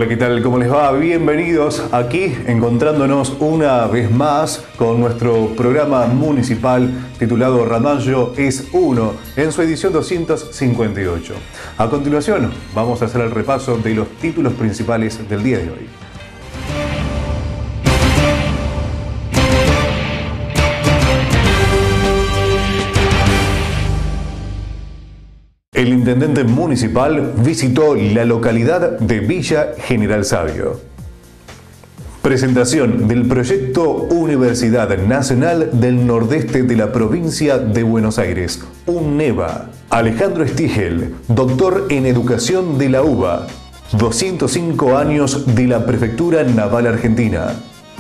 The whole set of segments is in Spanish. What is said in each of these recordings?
Hola, ¿qué tal? ¿Cómo les va? Bienvenidos aquí, encontrándonos una vez más con nuestro programa municipal titulado Ramallo es uno, en su edición 258. A continuación, vamos a hacer el repaso de los títulos principales del día de hoy. El intendente municipal visitó la localidad de Villa General Sabio. Presentación del proyecto Universidad Nacional del Nordeste de la provincia de Buenos Aires, UNEVA. Alejandro Stigel, doctor en Educación de la UBA, 205 años de la Prefectura Naval Argentina.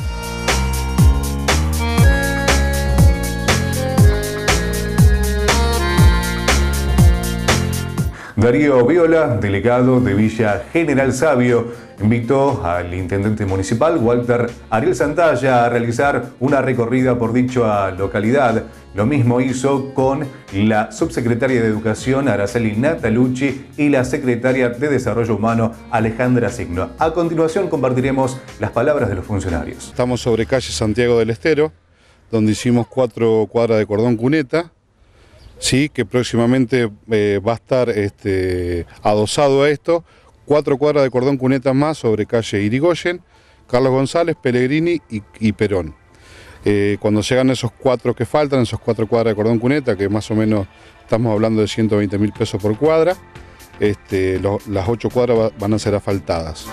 Darío Viola, delegado de Villa General Sabio, invitó al intendente municipal, Walter Ariel Santalla, a realizar una recorrida por dicha localidad. Lo mismo hizo con la subsecretaria de Educación, Araceli Natalucci, y la secretaria de Desarrollo Humano, Alejandra Signo. A continuación compartiremos las palabras de los funcionarios. Estamos sobre calle Santiago del Estero, donde hicimos 4 cuadras de cordón cuneta. Sí, que próximamente va a estar adosado a esto, 4 cuadras de cordón cuneta más sobre calle Irigoyen, Carlos González, Pellegrini y Perón. Cuando llegan esos 4 que faltan, esos 4 cuadras de cordón cuneta, que más o menos estamos hablando de 120.000 pesos por cuadra, las 8 cuadras van a ser asfaltadas.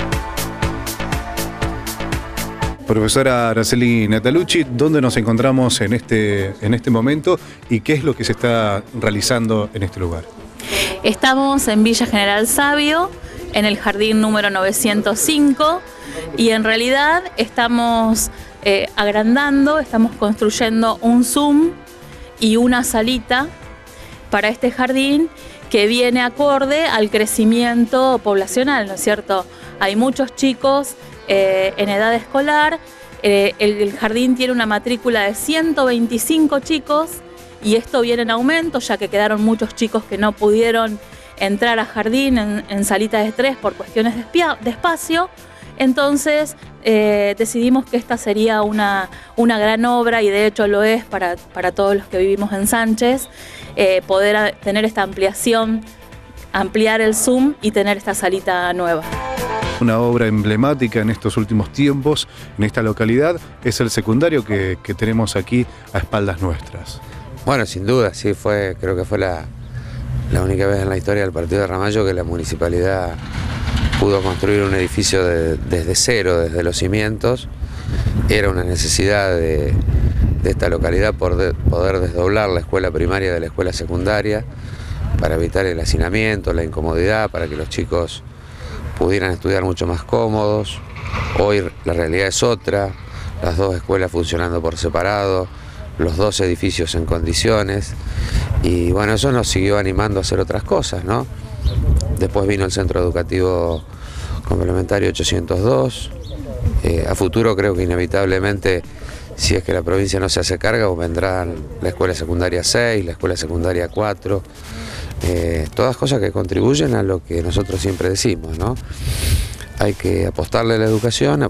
Profesora Araceli Natalucci, ¿dónde nos encontramos en este momento y qué es lo que se está realizando en este lugar? Estamos en Villa General Sabio, en el jardín número 905, y en realidad estamos agrandando, estamos construyendo un Zoom y una salita para este jardín que viene acorde al crecimiento poblacional, ¿no es cierto? Hay muchos chicos en edad escolar, el jardín tiene una matrícula de 125 chicos y esto viene en aumento ya que quedaron muchos chicos que no pudieron entrar a jardín en salitas de 3 por cuestiones de espacio. Entonces decidimos que esta sería una gran obra, y de hecho lo es para todos los que vivimos en Sánchez, poder tener esta ampliación, ampliar el Zoom y tener esta salita nueva. Una obra emblemática en estos últimos tiempos en esta localidad es el secundario que tenemos aquí a espaldas nuestras. Bueno, sin duda, sí, creo que fue la única vez en la historia del partido de Ramallo que la municipalidad pudo construir un edificio desde cero, desde los cimientos. Era una necesidad de esta localidad poder desdoblar la escuela primaria de la escuela secundaria para evitar el hacinamiento, la incomodidad, para que los chicos pudieran estudiar mucho más cómodos. Hoy la realidad es otra, las 2 escuelas funcionando por separado, los 2 edificios en condiciones, y bueno, eso nos siguió animando a hacer otras cosas, ¿no? Después vino el Centro Educativo Complementario 802, a futuro creo que inevitablemente, si es que la provincia no se hace cargo, vendrán la escuela secundaria 6, la escuela secundaria 4, todas cosas que contribuyen a lo que nosotros siempre decimos, ¿no? Hay que apostarle a la educación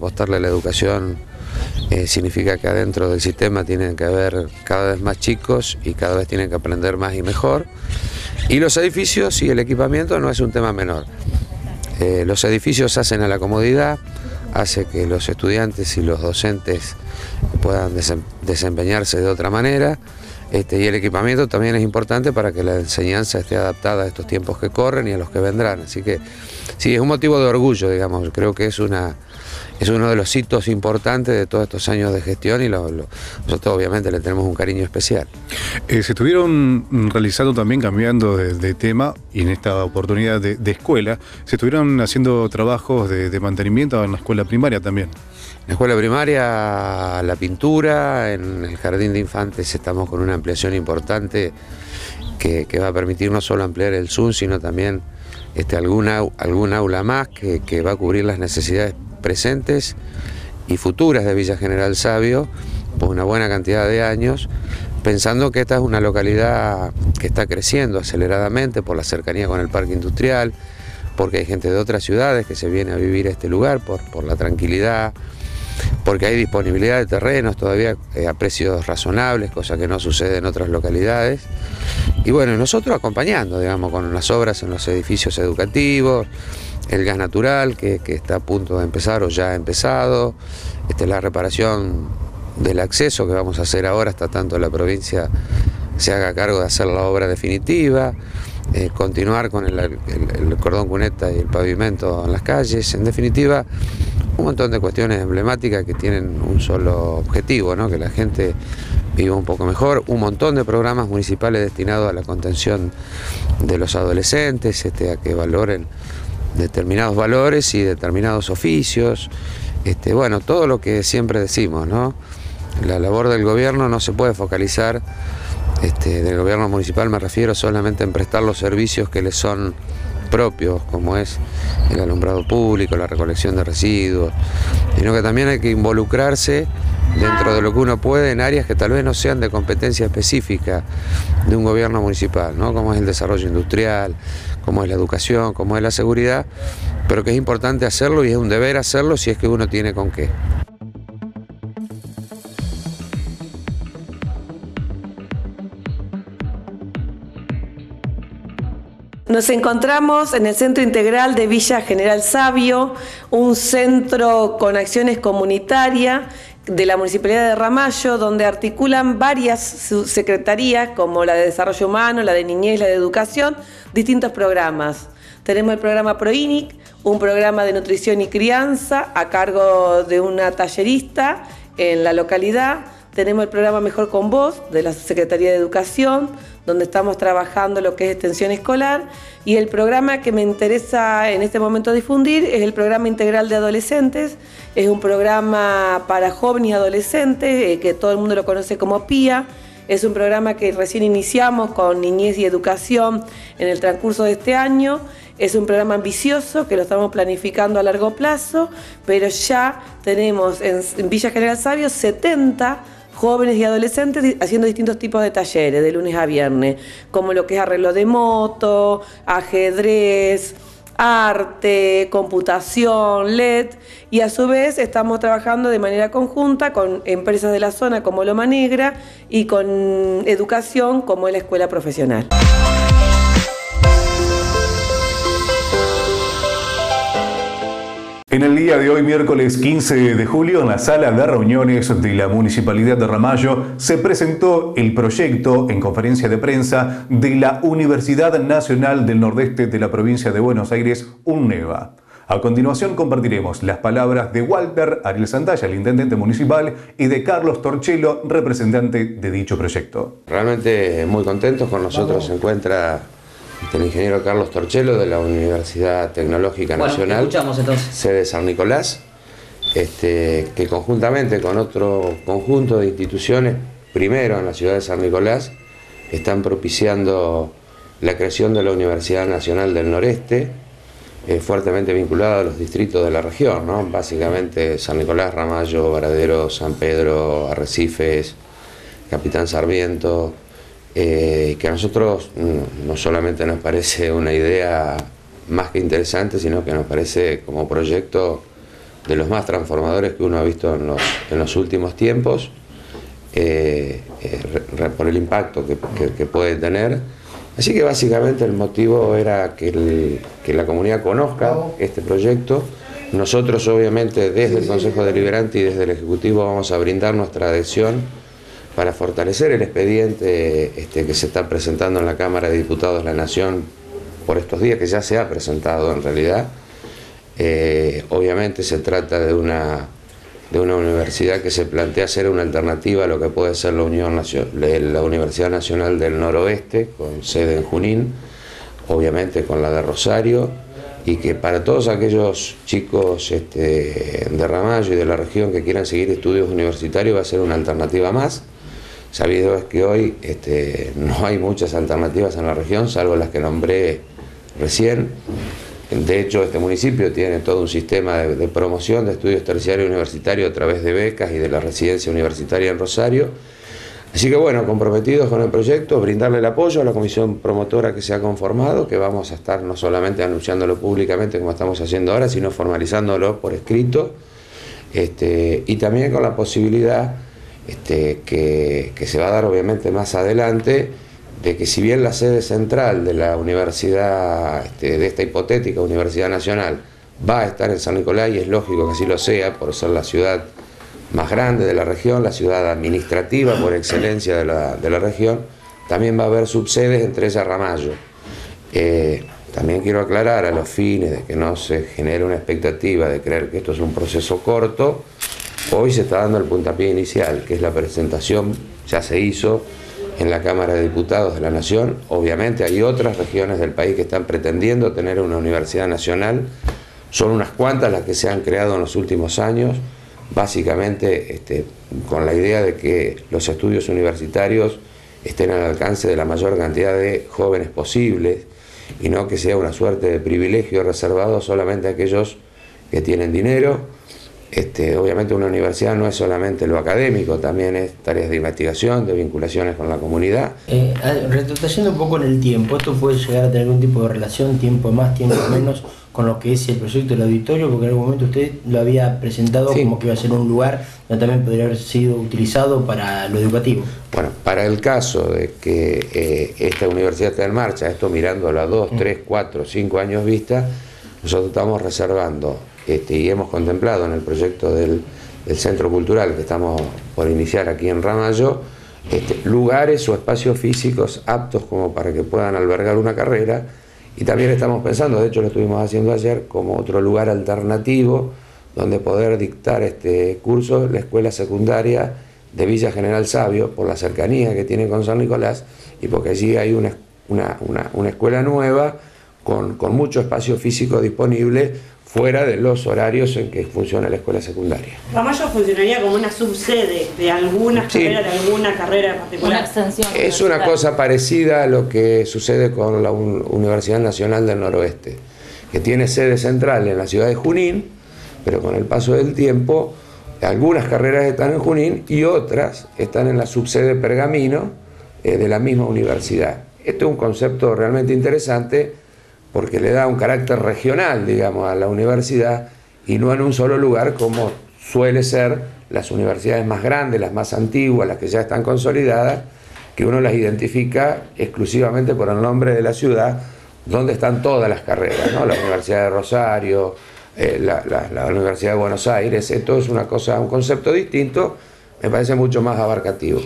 significa que adentro del sistema tienen que haber cada vez más chicos y cada vez tienen que aprender más y mejor. Y los edificios y el equipamiento no es un tema menor. Los edificios hacen a la comodidad, hace que los estudiantes y los docentes puedan desempeñarse de otra manera. Y el equipamiento también es importante para que la enseñanza esté adaptada a estos tiempos que corren y a los que vendrán. Así que sí, es un motivo de orgullo, digamos. Creo que es uno de los hitos importantes de todos estos años de gestión, y nosotros obviamente le tenemos un cariño especial. Se estuvieron realizando también, cambiando de tema, y en esta oportunidad de escuela, se estuvieron haciendo trabajos de mantenimiento en la escuela primaria también. En la escuela primaria, la pintura, en el jardín de infantes estamos con una ampliación importante que va a permitir no solo ampliar el Zoom, sino también algún aula más que va a cubrir las necesidades presentes y futuras de Villa General Sabio por una buena cantidad de años, pensando que esta es una localidad que está creciendo aceleradamente por la cercanía con el parque industrial, porque hay gente de otras ciudades que se viene a vivir a este lugar por la tranquilidad, porque hay disponibilidad de terrenos todavía a precios razonables, cosa que no sucede en otras localidades. Y bueno, nosotros acompañando, digamos, con las obras en los edificios educativos, el gas natural que está a punto de empezar o ya ha empezado, la reparación del acceso que vamos a hacer ahora hasta tanto la provincia se haga cargo de hacer la obra definitiva, continuar con el cordón cuneta y el pavimento en las calles, en definitiva un montón de cuestiones emblemáticas que tienen un solo objetivo, ¿no? Que la gente viva un poco mejor, un montón de programas municipales destinados a la contención de los adolescentes, a que valoren determinados valores y determinados oficios, bueno, todo lo que siempre decimos, ¿no? La labor del gobierno no se puede focalizar, del gobierno municipal me refiero solamente en prestar los servicios que les son propios, como es el alumbrado público, la recolección de residuos, sino que también hay que involucrarse dentro de lo que uno puede en áreas que tal vez no sean de competencia específica de un gobierno municipal, ¿no? Como es el desarrollo industrial, como es la educación, como es la seguridad, pero que es importante hacerlo y es un deber hacerlo si es que uno tiene con qué. Nos encontramos en el Centro Integral de Villa General Sabio, un centro con acciones comunitarias de la Municipalidad de Ramallo, donde articulan varias subsecretarías, como la de Desarrollo Humano, la de Niñez, la de Educación, distintos programas. Tenemos el programa ProINIC, un programa de nutrición y crianza a cargo de una tallerista en la localidad. Tenemos el programa Mejor con Vos, de la Secretaría de Educación, donde estamos trabajando lo que es extensión escolar. Y el programa que me interesa en este momento difundir es el programa integral de adolescentes. Es un programa para jóvenes y adolescentes, que todo el mundo lo conoce como PIA. Es un programa que recién iniciamos con Niñez y Educación en el transcurso de este año. Es un programa ambicioso que lo estamos planificando a largo plazo, pero ya tenemos en Villa General Sabio 70 jóvenes y adolescentes haciendo distintos tipos de talleres de lunes a viernes, como lo que es arreglo de moto, ajedrez, arte, computación, LED, y a su vez estamos trabajando de manera conjunta con empresas de la zona como Loma Negra y con educación como es la escuela profesional. En el día de hoy, miércoles 15 de julio, en la sala de reuniones de la Municipalidad de Ramallo, se presentó el proyecto en conferencia de prensa de la Universidad Nacional del Nordeste de la provincia de Buenos Aires, UNNEVA. A continuación compartiremos las palabras de Walter Ariel Santalla, el intendente municipal, y de Carlos Torcello, representante de dicho proyecto. Realmente muy contentos, con nosotros se encuentra el ingeniero Carlos Torcello de la Universidad Tecnológica Nacional, sede San Nicolás, que conjuntamente con otro conjunto de instituciones, primero en la ciudad de San Nicolás, están propiciando la creación de la Universidad Nacional del Noreste, fuertemente vinculada a los distritos de la región, ¿no? Básicamente San Nicolás, Ramallo, Varadero, San Pedro, Arrecifes, Capitán Sarmiento, que a nosotros no solamente nos parece una idea más que interesante, sino que nos parece como proyecto de los más transformadores que uno ha visto en los últimos tiempos, por el impacto que puede tener. Así que básicamente el motivo era que la comunidad conozca este proyecto. Nosotros obviamente desde el Consejo Deliberante y desde el Ejecutivo vamos a brindar nuestra adhesión para fortalecer el expediente que se está presentando en la Cámara de Diputados de la Nación por estos días, que ya se ha presentado en realidad. Obviamente se trata de una universidad que se plantea ser una alternativa a lo que puede ser la Universidad Nacional del Noroeste, con sede en Junín, obviamente con la de Rosario, y que para todos aquellos chicos de Ramallo y de la región que quieran seguir estudios universitarios va a ser una alternativa más. Sabido es que hoy no hay muchas alternativas en la región, salvo las que nombré recién. De hecho, este municipio tiene todo un sistema de promoción de estudios terciarios universitarios a través de becas y de la residencia universitaria en Rosario. Así que bueno, comprometidos con el proyecto, brindarle el apoyo a la comisión promotora que se ha conformado, que vamos a estar no solamente anunciándolo públicamente como estamos haciendo ahora, sino formalizándolo por escrito, y también con la posibilidad que se va a dar obviamente más adelante, de que si bien la sede central de la universidad, de esta hipotética Universidad Nacional, va a estar en San Nicolás, y es lógico que así lo sea, por ser la ciudad más grande de la región, la ciudad administrativa por excelencia de la región, también va a haber subsedes, entre ellas Ramallo. También quiero aclarar, a los fines de que no se genere una expectativa de creer que esto es un proceso corto, hoy se está dando el puntapié inicial, que es la presentación, ya se hizo en la Cámara de Diputados de la Nación. Obviamente hay otras regiones del país que están pretendiendo tener una universidad nacional, son unas cuantas las que se han creado en los últimos años, básicamente con la idea de que los estudios universitarios estén al alcance de la mayor cantidad de jóvenes posibles, y no que sea una suerte de privilegio reservado solamente a aquellos que tienen dinero. Obviamente una universidad no es solamente lo académico, también es tareas de investigación, de vinculaciones con la comunidad. Retrocediendo un poco en el tiempo, ¿esto puede llegar a tener algún tipo de relación, tiempo más, tiempo menos, con lo que es el proyecto del auditorio? Porque en algún momento usted lo había presentado como que iba a ser un lugar donde también podría haber sido utilizado para lo educativo. Bueno, para el caso de que esta universidad esté en marcha, esto mirándolo a 2, 3, 4, 5 años vista, nosotros estamos reservando y hemos contemplado en el proyecto del Centro Cultural que estamos por iniciar aquí en Ramallo, lugares o espacios físicos aptos como para que puedan albergar una carrera, y también estamos pensando, de hecho lo estuvimos haciendo ayer, como otro lugar alternativo donde poder dictar este curso, la escuela secundaria de Villa General Sabio, por la cercanía que tiene con San Nicolás, y porque allí hay una escuela nueva con mucho espacio físico disponible, fuera de los horarios en que funciona la escuela secundaria. Ramallo funcionaría como una subsede de algunas carreras, de alguna carrera particular. Una extensión. Es una cosa parecida a lo que sucede con la Universidad Nacional del Noroeste, que tiene sede central en la ciudad de Junín, pero con el paso del tiempo algunas carreras están en Junín y otras están en la subsede Pergamino de la misma universidad. Este es un concepto realmente interesante, porque le da un carácter regional, digamos, a la universidad, y no en un solo lugar como suele ser las universidades más grandes, las más antiguas, las que ya están consolidadas, que uno las identifica exclusivamente por el nombre de la ciudad, donde están todas las carreras, ¿no? La Universidad de Rosario, la Universidad de Buenos Aires. Esto es una cosa, un concepto distinto, me parece mucho más abarcativo.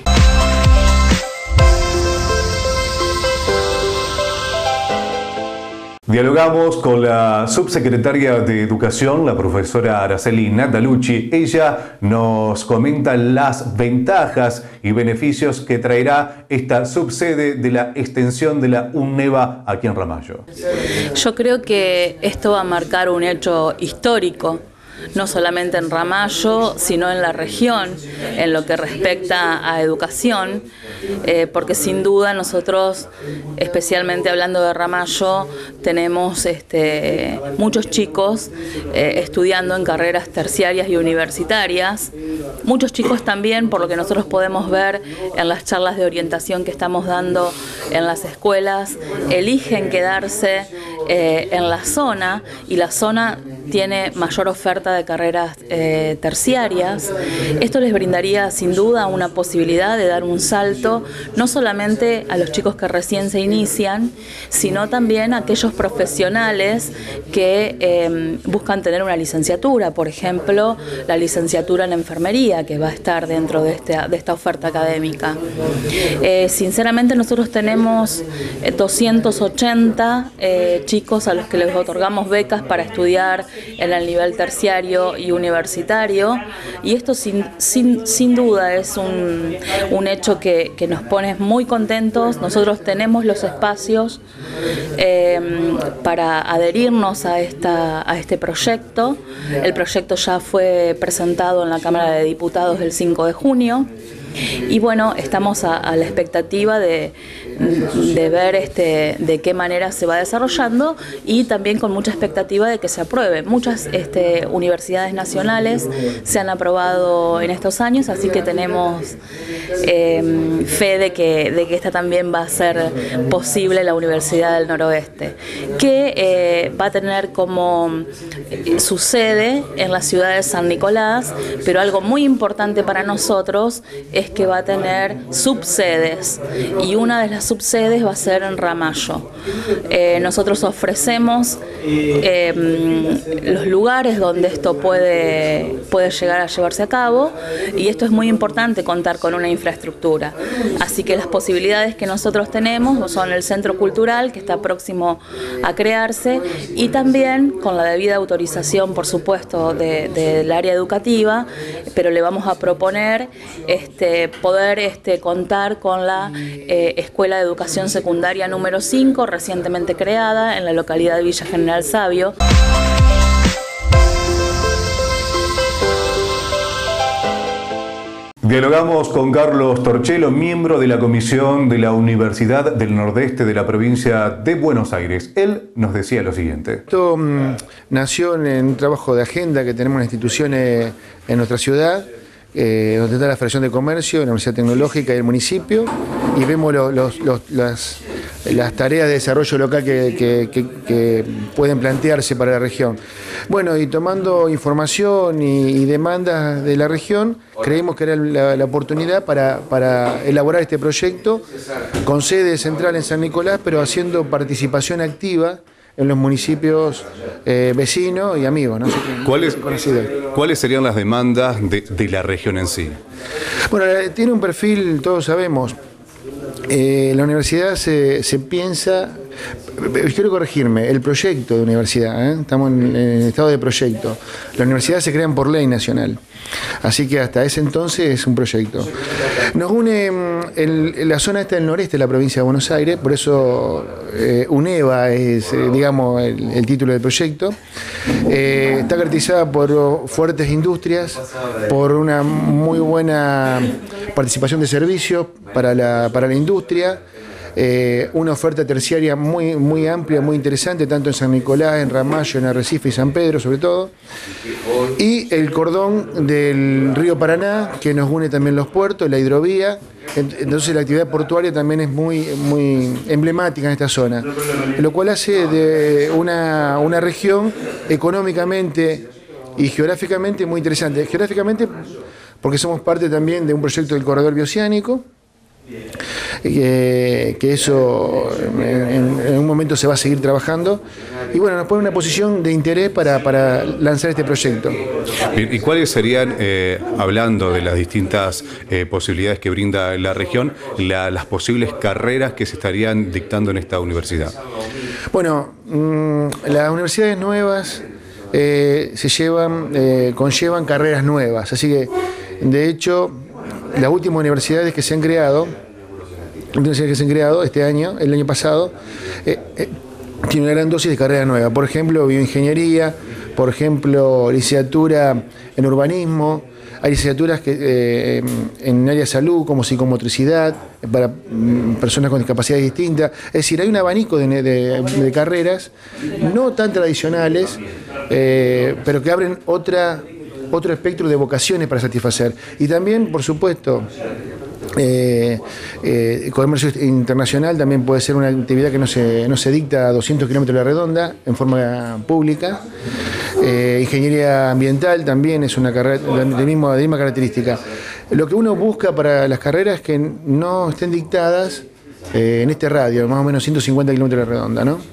Dialogamos con la subsecretaria de Educación, la profesora Araceli Natalucci. Ella nos comenta las ventajas y beneficios que traerá esta subsede de la extensión de la UNEVA aquí en Ramallo. Yo creo que esto va a marcar un hecho histórico, no solamente en Ramallo, sino en la región, en lo que respecta a educación, porque sin duda nosotros, especialmente hablando de Ramallo, tenemos muchos chicos estudiando en carreras terciarias y universitarias, muchos chicos también, por lo que nosotros podemos ver en las charlas de orientación que estamos dando en las escuelas, eligen quedarse en la zona, y la zona tiene mayor oferta de carreras terciarias. Esto les brindaría sin duda una posibilidad de dar un salto, no solamente a los chicos que recién se inician, sino también a aquellos profesionales que buscan tener una licenciatura, por ejemplo, la licenciatura en enfermería, que va a estar dentro de esta oferta académica. Sinceramente nosotros tenemos 280 chicos a los que les otorgamos becas para estudiar en el nivel terciario y universitario, y esto sin duda es un hecho que nos pone muy contentos. Nosotros tenemos los espacios para adherirnos a este proyecto. El proyecto ya fue presentado en la Cámara de Diputados el 5 de junio. Y bueno, estamos a la expectativa de ver de qué manera se va desarrollando y también con mucha expectativa de que se apruebe. Muchas universidades nacionales se han aprobado en estos años, así que tenemos fe de que esta también va a ser posible, la Universidad del Noroeste, que va a tener como su sede en la ciudad de San Nicolás, pero algo muy importante para nosotros es que va a tener subsedes, y una de las subsedes va a ser en Ramallo. Nosotros ofrecemos los lugares donde esto puede llegar a llevarse a cabo, y esto es muy importante, contar con una infraestructura. Así que las posibilidades que nosotros tenemos son el centro cultural, que está próximo a crearse, y también con la debida autorización, por supuesto, del área educativa, pero le vamos a proponer poder contar con la Escuela de Educación Secundaria número 5, recientemente creada en la localidad de Villa General Sabio. Dialogamos con Carlos Torchelo, miembro de la Comisión de la Universidad del Nordeste de la provincia de Buenos Aires. Él nos decía lo siguiente. Esto nació en un trabajo de agenda que tenemos en instituciones en nuestra ciudad, donde está la Federación de Comercio, la Universidad Tecnológica y el municipio, y vemos las tareas de desarrollo local que pueden plantearse para la región. Bueno, y tomando información y demandas de la región, creímos que era la oportunidad para elaborar este proyecto con sede central en San Nicolás, pero haciendo participación activa en los municipios vecinos y amigos, ¿no? ¿Cuáles serían las demandas de la región en sí? Bueno, tiene un perfil, todos sabemos. La universidad se piensa, quiero corregirme, el proyecto de universidad, estamos en estado de proyecto. La universidad se crean por ley nacional, así que hasta ese entonces es un proyecto. Nos une la zona esta del noreste de la provincia de Buenos Aires, por eso UNEVA es, digamos, el título del proyecto. Está caracterizada por fuertes industrias, por una muy buena participación de servicios para la industria, una oferta terciaria muy amplia, muy interesante, tanto en San Nicolás, en Ramallo, en Arrecife y San Pedro sobre todo, y el cordón del río Paraná, que nos une también los puertos, la hidrovía. Entonces la actividad portuaria también es muy emblemática en esta zona, lo cual hace de una región económicamente y geográficamente muy interesante. Geográficamente porque somos parte también de un proyecto del corredor bioceánico, que eso en un momento se va a seguir trabajando, y bueno, nos pone en una posición de interés para lanzar este proyecto. ¿Y cuáles serían, hablando de las distintas posibilidades que brinda la región, las posibles carreras que se estarían dictando en esta universidad? Bueno, las universidades nuevas conllevan carreras nuevas, así que de hecho las últimas universidades que se han creado este año, el año pasado, tienen una gran dosis de carrera nueva. Por ejemplo, bioingeniería, por ejemplo, licenciatura en urbanismo. Hay licenciaturas en área de salud, como psicomotricidad, para personas con discapacidades distintas. Es decir, hay un abanico de carreras, no tan tradicionales, pero que abren otro espectro de vocaciones para satisfacer. Y también, por supuesto, comercio internacional también puede ser una actividad que no se dicta a 200 kilómetros de la redonda en forma pública. Ingeniería ambiental también es una carrera de misma característica. Lo que uno busca para las carreras es que no estén dictadas en este radio, más o menos 150 kilómetros de la redonda, ¿no?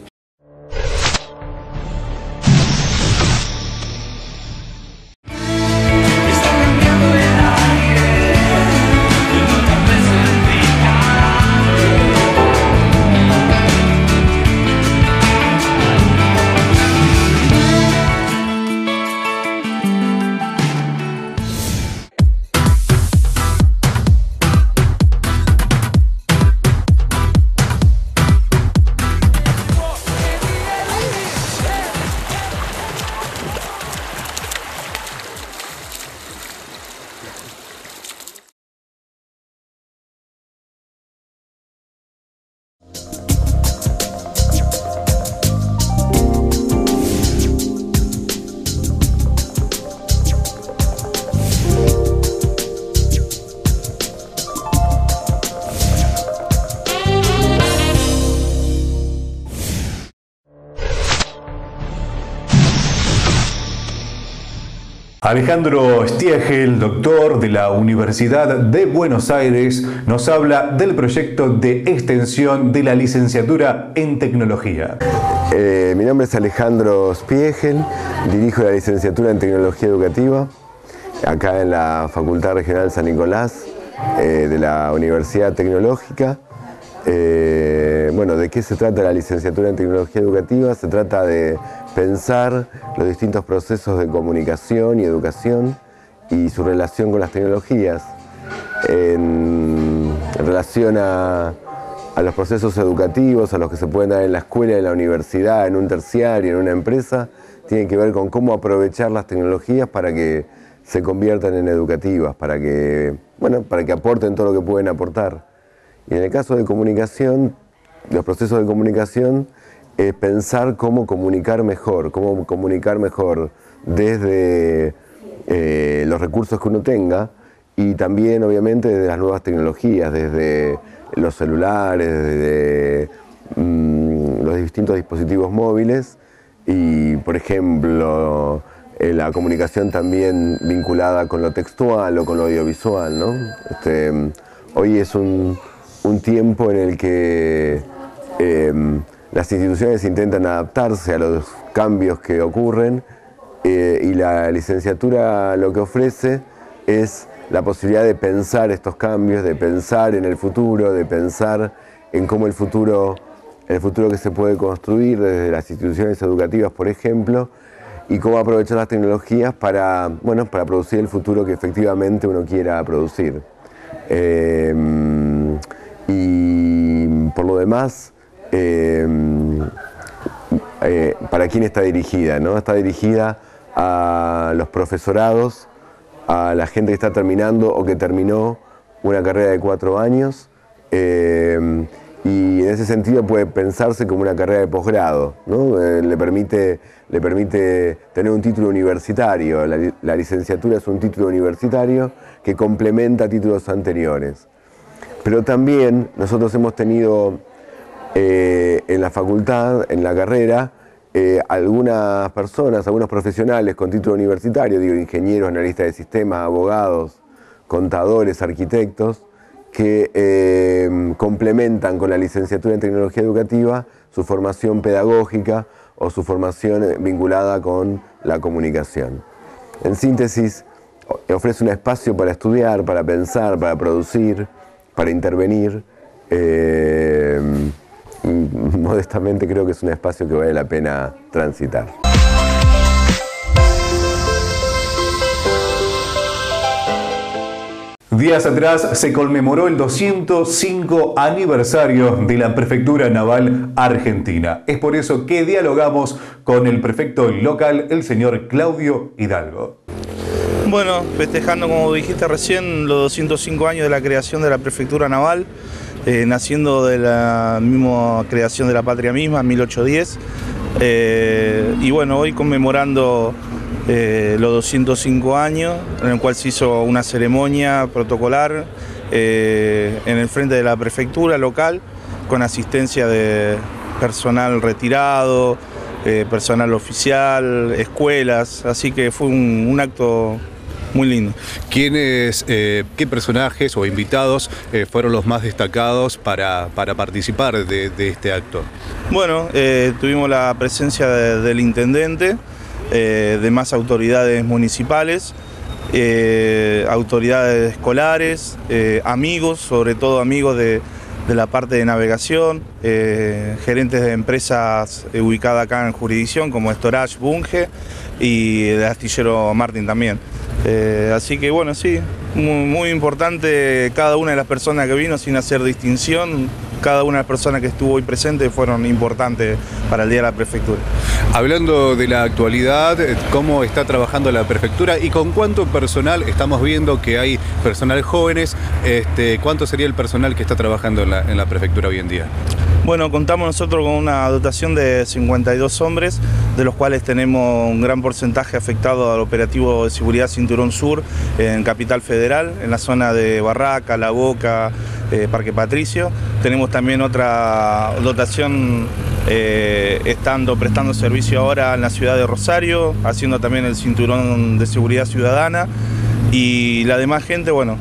Alejandro Stiegel, doctor de la Universidad de Buenos Aires, nos habla del proyecto de extensión de la licenciatura en tecnología. Mi nombre es Alejandro Stiegel, dirijo la licenciatura en tecnología educativa acá en la Facultad Regional San Nicolás de la Universidad Tecnológica. Bueno, ¿de qué se trata la licenciatura en tecnología educativa? Se trata de pensar los distintos procesos de comunicación y educación y su relación con las tecnologías. En relación a los procesos educativos, a los que se pueden dar en la escuela, en la universidad, en un terciario, en una empresa, tiene que ver con cómo aprovechar las tecnologías para que se conviertan en educativas, para que aporten todo lo que pueden aportar. Y en el caso de comunicación, los procesos de comunicación, es pensar cómo comunicar mejor desde los recursos que uno tenga y también obviamente desde las nuevas tecnologías, desde los celulares, desde los distintos dispositivos móviles y por ejemplo la comunicación también vinculada con lo textual o con lo audiovisual, ¿no? Hoy es un tiempo en el que las instituciones intentan adaptarse a los cambios que ocurren y la licenciatura lo que ofrece es la posibilidad de pensar estos cambios, de pensar en el futuro, de pensar en cómo el futuro que se puede construir desde las instituciones educativas, por ejemplo, y cómo aprovechar las tecnologías para producir el futuro que efectivamente uno quiera producir. Y por lo demás, ¿para quién está dirigida, ¿no? Está dirigida a los profesorados, a la gente que está terminando o que terminó una carrera de 4 años y en ese sentido puede pensarse como una carrera de posgrado, ¿no? Le permite tener un título universitario. La licenciatura es un título universitario que complementa títulos anteriores. Pero también nosotros hemos tenido en la facultad, en la carrera, algunas personas, algunos profesionales con título universitario, digo ingenieros, analistas de sistemas, abogados, contadores, arquitectos, que complementan con la licenciatura en tecnología educativa su formación pedagógica o su formación vinculada con la comunicación. En síntesis, ofrece un espacio para estudiar, para pensar, para producir, para intervenir. Modestamente creo que es un espacio que vale la pena transitar. Días atrás se conmemoró el 205 aniversario de la Prefectura Naval Argentina. Es por eso que dialogamos con el prefecto local, el señor Claudio Hidalgo. Bueno, festejando, como dijiste recién, los 205 años de la creación de la Prefectura Naval, naciendo de la misma creación de la patria misma, en 1810. Y bueno, hoy conmemorando los 205 años, en el cual se hizo una ceremonia protocolar en el frente de la prefectura local, con asistencia de personal retirado, personal oficial, escuelas, así que fue un acto muy lindo. ¿Qué personajes o invitados fueron los más destacados para participar de este acto? Bueno, tuvimos la presencia del intendente, de más autoridades municipales, autoridades escolares, amigos, sobre todo amigos de la parte de navegación, gerentes de empresas ubicadas acá en jurisdicción como Storage, Bunge y el astillero Martín también. Así que bueno, sí, muy importante cada una de las personas que vino sin hacer distinción. Cada una de las personas que estuvo hoy presente fueron importantes para el Día de la Prefectura. Hablando de la actualidad, ¿cómo está trabajando la Prefectura y con cuánto personal? Estamos viendo que hay personal jóvenes. ¿Cuánto sería el personal que está trabajando en la Prefectura hoy en día? Bueno, contamos nosotros con una dotación de 52 hombres, de los cuales tenemos un gran porcentaje afectado al operativo de seguridad Cinturón Sur en Capital Federal, en la zona de Barraca, La Boca, Parque Patricio. Tenemos también otra dotación estando prestando servicio ahora en la ciudad de Rosario, haciendo también el cinturón de seguridad ciudadana, y la demás gente, bueno,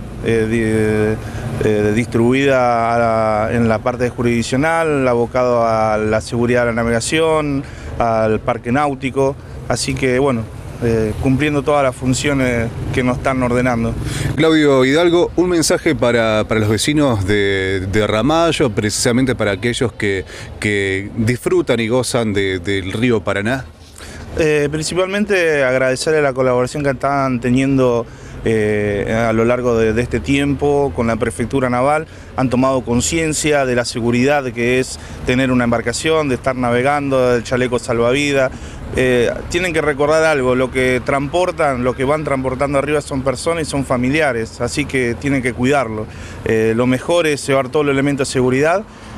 distribuida en la parte jurisdiccional, abocado a la seguridad de la navegación, al parque náutico, así que bueno, cumpliendo todas las funciones que nos están ordenando. Claudio Hidalgo, un mensaje para los vecinos de Ramallo, precisamente para aquellos que disfrutan y gozan del río Paraná. Principalmente agradecerle la colaboración que están teniendo a lo largo de este tiempo con la Prefectura Naval. Han tomado conciencia de la seguridad que es tener una embarcación, de estar navegando, del chaleco salvavidas. Tienen que recordar algo, lo que van transportando arriba son personas y son familiares, así que tienen que cuidarlo. Lo mejor es llevar todos los elementos de seguridad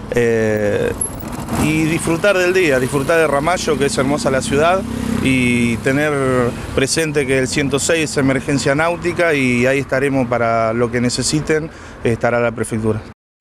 y disfrutar del día, disfrutar de Ramallo, que es hermosa la ciudad, y tener presente que el 106 es emergencia náutica y ahí estaremos para lo que necesiten, estará la Prefectura.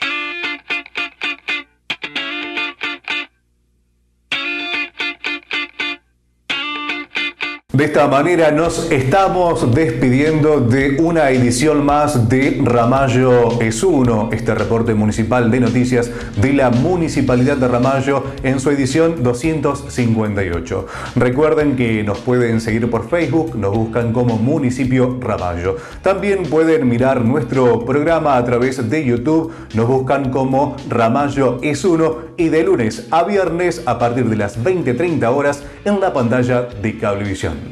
De esta manera nos estamos despidiendo de una edición más de Ramallo es Uno, este reporte municipal de noticias de la Municipalidad de Ramallo en su edición 258. Recuerden que nos pueden seguir por Facebook, nos buscan como Municipio Ramallo. También pueden mirar nuestro programa a través de YouTube, nos buscan como Ramallo es Uno, y de lunes a viernes a partir de las 20:30 horas en la pantalla de Cablevisión.